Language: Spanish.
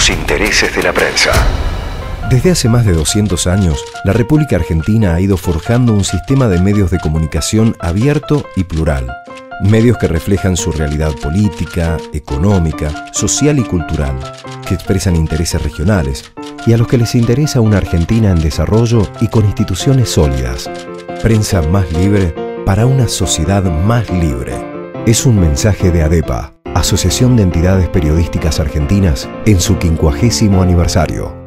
los intereses de la prensa. Desde hace más de 200 años, la República Argentina ha ido forjando un sistema de medios de comunicación abierto y plural. Medios que reflejan su realidad política, económica, social y cultural, que expresan intereses regionales y a los que les interesa una Argentina en desarrollo y con instituciones sólidas. Prensa más libre para una sociedad más libre. Es un mensaje de ADEPA, Asociación de Entidades Periodísticas Argentinas, en su 50º aniversario.